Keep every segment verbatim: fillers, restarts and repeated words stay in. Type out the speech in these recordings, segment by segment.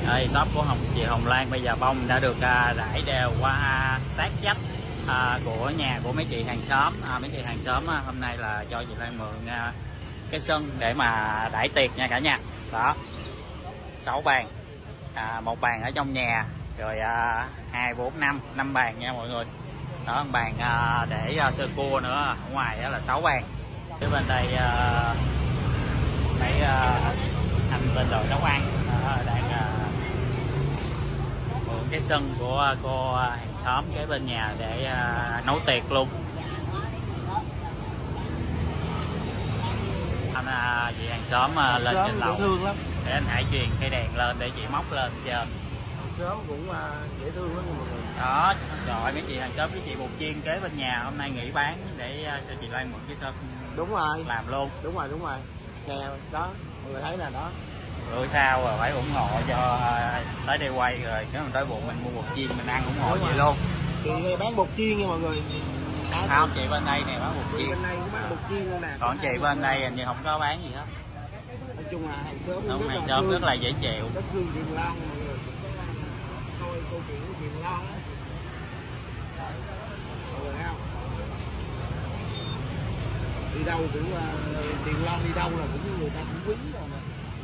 Đây, shop của Hồng chị Hồng Lan bây giờ bông đã được à, rải đều qua à, sát vách à, của nhà của mấy chị hàng xóm. À, mấy chị hàng xóm à, hôm nay là cho chị Lan mượn à, cái sân để mà đãi tiệc nha cả nhà. Đó, sáu bàn, à, một bàn ở trong nhà, rồi à, hai bốn năm năm bàn nha mọi người. Đó, một bàn à, để à, sơ cua nữa, ở ngoài đó là sáu bàn. Phía bên đây à, mấy à, anh bên đội nấu ăn à, đang à, mượn cái sân của cô hàng xóm kế bên nhà để à, nấu tiệc luôn. Anh à, chị hàng xóm à, lên trên lầu thương lắm. Để anh Hải truyền cây đèn lên để chị móc lên trên. Sớm cũng uh, dễ thương lắm mọi người. Đó, gọi mấy chị hàng xóm với chị bột chiên kế bên nhà hôm nay nghỉ bán để uh, cho chị Lan mượn cái sân. Đúng rồi. Làm luôn. Đúng rồi, đúng rồi. Nè, đó, mọi người thấy là đó. Bữa sau rồi phải ủng hộ cho uh, tới đây quay rồi cái mình tới bụng mình mua bột chiên mình ăn ủng hộ vậy luôn. Chị bán bột chiên nha mọi người. Đó, không, chị bên đây nè bán bột chiên. Bên đây cũng bán bột chiên luôn nè. Còn chị bên đây hình như không có bán gì hết. Nói chung là hàng xóm Đúng, hàng xóm rất là dễ chịu. Rất thương chị Lan mọi người. Thôi câu chuyện của chị Lan á. Mọi người thấy không? Đi đâu cũng uh, Tiền Lan đi đâu là cũng người ta cũng quý rồi nè.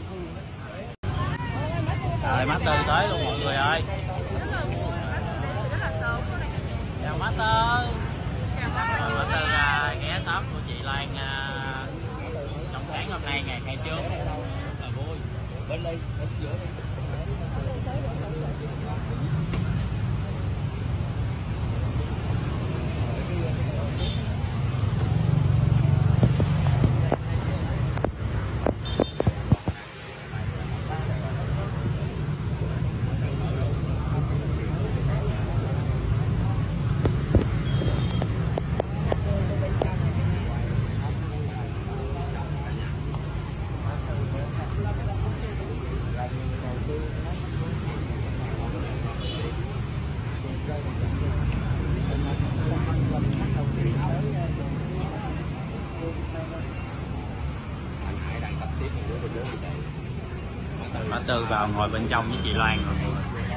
Rồi má Tư tới luôn mọi người ơi. Chào má Tư. Má Tư uh, ghé shop của chị Lan uh, trong sáng hôm nay ngày khai trương. Rất là vui. Bên đây, ở giữa đây. Má Tư vào ngồi bên trong với chị Loan rồi.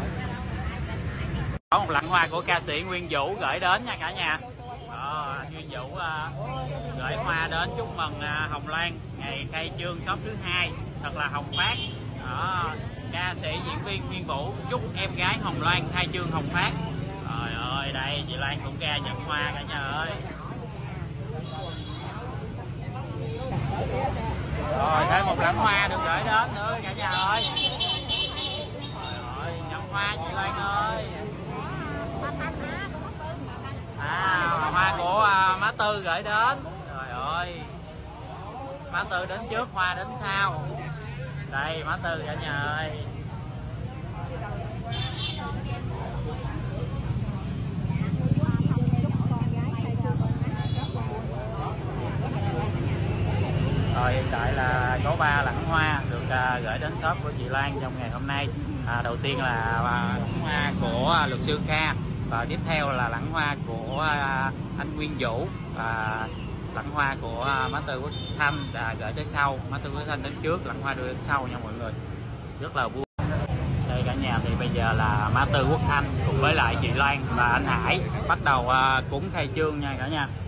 Có một lẵng hoa của ca sĩ Nguyên Vũ gửi đến nha cả nhà. Đó, anh Nguyên Vũ uh, gửi hoa đến chúc mừng uh, Hồng Lan ngày khai trương shop thứ hai thật là hồng phát. Đó, ca sĩ diễn viên Nguyên Vũ chúc em gái Hồng Lan khai trương hồng phát. Trời ơi, đây chị Lan cũng ra nhận hoa cả nhà ơi. Rồi thêm một lẵng hoa được gửi đến nữa cả nhà ơi. Trời ơi, nhận hoa chị Lan ơi. À, hoa của uh, má Tư gửi đến. Trời ơi, má Tư đến trước, hoa đến sau. Đây má Tư cả nhà ơi. Rồi hiện tại là có ba lẵng hoa được uh, gửi đến shop của chị Lan trong ngày hôm nay. À, đầu tiên là uh, hoa của uh, luật sư Kha, và tiếp theo là lẵng hoa của uh, anh Nguyên Vũ, và lẵng hoa của uh, má Tư Quốc Thanh đã gửi tới sau. Má Tư Quốc Thanh đến trước, lẵng hoa đưa đến sau nha mọi người. Rất là vui. Đây cả nhà, thì bây giờ là má Tư Quốc Thanh cùng với lại chị Lan và anh Hải bắt đầu uh, cúng khai trương nha cả nhà.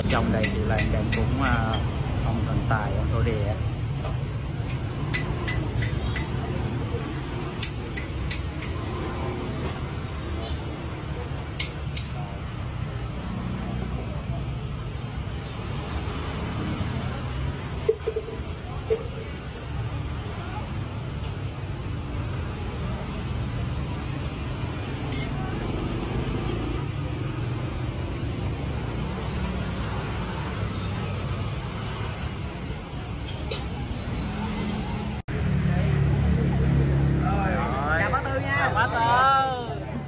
Trong đây chị Lan đang cúng uh, ông thần tài, ông thổ địa. Má Tư.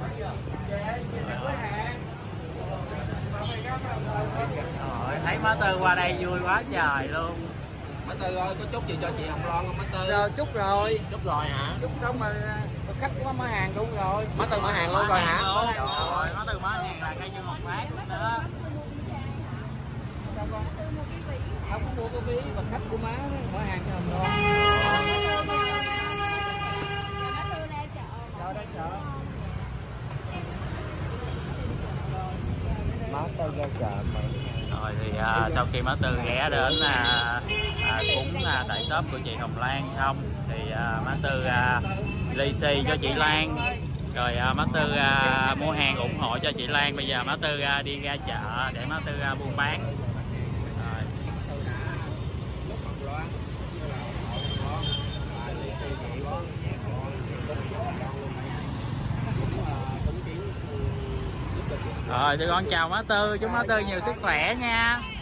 Rồi, thấy Má Tư qua đây vui quá trời luôn. Má Tư ơi, có chúc gì cho chị Hồng Loan không Má Tư? Rồi, chúc rồi. Chúc rồi hả? Chúc xong mà khách của má hàng luôn rồi. Má Tư mở hàng luôn rồi hả? Rồi, Má Tư mở hàng là cây như một phát luôn đó. Không có mua cái ví và khách của má mở hàng cho Hồng Loan. Chợ đây chợ. Má Tư ra chợ mày. Rồi thì à, sau khi Má Tư ghé đến à, à, cúng à, tại shop của chị Hồng Lan xong thì à, Má Tư à, lì xì cho chị Lan, rồi à, Má Tư à, mua hàng ủng hộ cho chị Lan. Bây giờ Má Tư à, đi ra chợ để Má Tư à, buôn bán. Rồi. Rồi, tôi con chào Má Tư, chúc Má Tư nhiều sức khỏe nha.